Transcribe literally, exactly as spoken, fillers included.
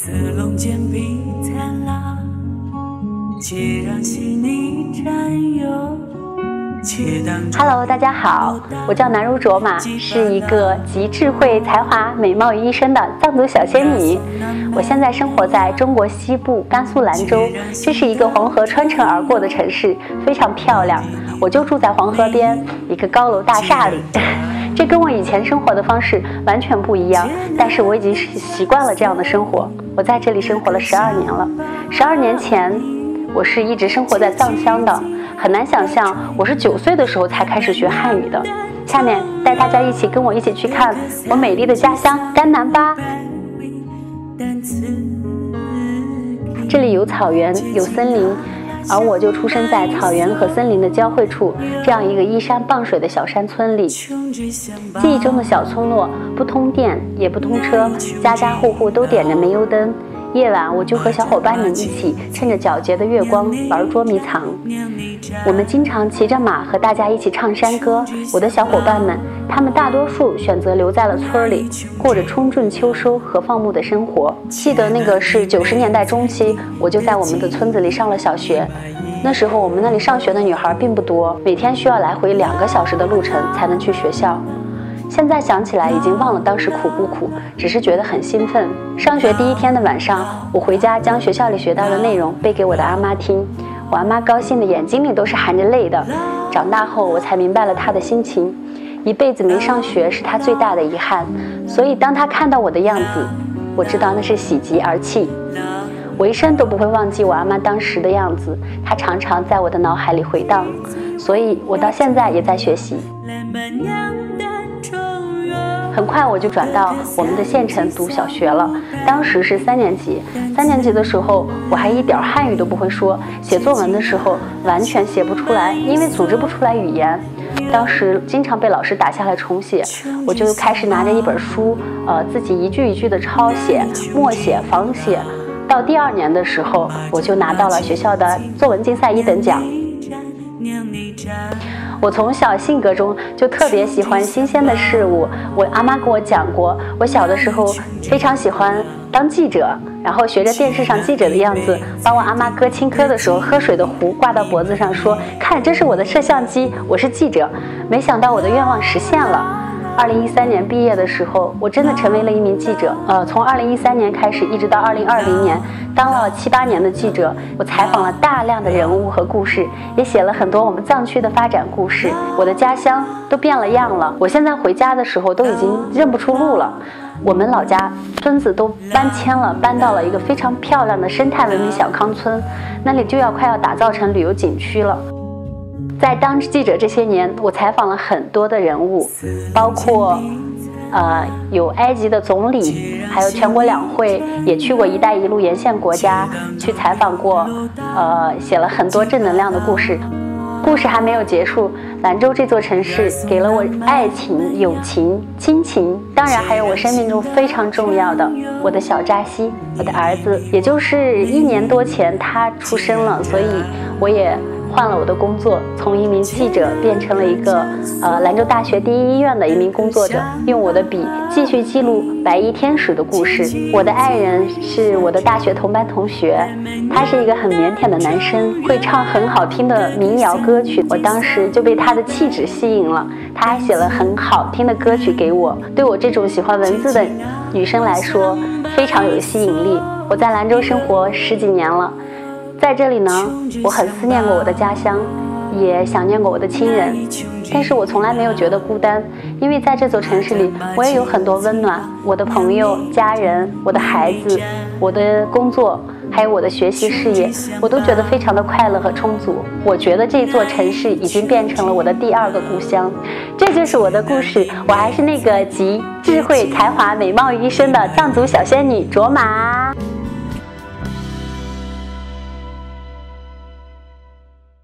似龙剑笔灿烂，且让心里占有。 Hello， 大家好，我叫南如卓玛，是一个集智慧、才华、美貌于一身的藏族小仙女。我现在生活在中国西部甘肃兰州，这是一个黄河穿城而过的城市，非常漂亮。我就住在黄河边一个高楼大厦里，这跟我以前生活的方式完全不一样，但是我已经习惯了这样的生活。我在这里生活了十二年了，十二年前我是一直生活在藏乡的。很难想象我是九岁的时候才开始学汉语的。下面带大家一起跟我一起去看我美丽的家乡甘南吧。这里有草原，有森林，而我就出生在草原和森林的交汇处，这样一个依山傍水的小山村里。记忆中的小村落不通电也不通车，家家户户都点着煤油灯。夜晚我就和小伙伴们一起趁着皎洁的月光玩捉迷藏。我们经常骑着马和大家一起唱山歌。我的小伙伴们，他们大多数选择留在了村里，过着春种秋收和放牧的生活。记得那个是九十年代中期，我就在我们的村子里上了小学。那时候我们那里上学的女孩并不多，每天需要来回两个小时的路程才能去学校。现在想起来已经忘了当时苦不苦，只是觉得很兴奋。上学第一天的晚上，我回家将学校里学到的内容背给我的阿妈听，我阿妈高兴的眼睛里都是含着泪的。长大后我才明白了她的心情，一辈子没上学是她最大的遗憾，所以当她看到我的样子，我知道那是喜极而泣。我一生都不会忘记我阿妈当时的样子，她常常在我的脑海里回荡，所以我到现在也在学习。很快我就转到我们的县城读小学了，当时是三年级。三年级的时候，我还一点汉语都不会说，写作文的时候完全写不出来，因为组织不出来语言。当时经常被老师打下来重写，我就开始拿着一本书，呃，自己一句一句的抄写、默写、仿写。到第二年的时候，我就拿到了学校的作文竞赛一等奖。我从小性格中就特别喜欢新鲜的事物。我阿妈跟我讲过，我小的时候非常喜欢当记者，然后学着电视上记者的样子，帮我阿妈割青稞的时候，喝水的壶挂到脖子上说，看这是我的摄像机，我是记者。没想到我的愿望实现了。二零一三年毕业的时候，我真的成为了一名记者。呃，从二零一三年开始，一直到二零二零年，当了七八年的记者。我采访了大量的人物和故事，也写了很多我们藏区的发展故事。我的家乡都变了样了，我现在回家的时候都已经认不出路了。我们老家村子都搬迁了，搬到了一个非常漂亮的生态文明小康村，那里就要快要打造成旅游景区了。在当记者这些年，我采访了很多的人物，包括呃有埃及的总理，还有全国两会，也去过一带一路沿线国家去采访过，呃写了很多正能量的故事。故事还没有结束，兰州这座城市给了我爱情、友情、亲情，当然还有我生命中非常重要的我的小扎西，我的儿子。也就是一年多前他出生了，所以我也换了我的工作，从一名记者变成了一个呃兰州大学第一医院的一名工作者，用我的笔继续记录白衣天使的故事。我的爱人是我的大学同班同学，他是一个很腼腆的男生，会唱很好听的民谣歌曲，我当时就被他的气质吸引了。他还写了很好听的歌曲给我，对我这种喜欢文字的女生来说非常有吸引力。我在兰州生活十几年了，在这里呢，我很思念过我的家乡，也想念过我的亲人，但是我从来没有觉得孤单，因为在这座城市里，我也有很多温暖，我的朋友、家人、我的孩子、我的工作，还有我的学习事业，我都觉得非常的快乐和充足。我觉得这座城市已经变成了我的第二个故乡。这就是我的故事，我还是那个集智慧、才华、美貌于一身的藏族小仙女卓玛。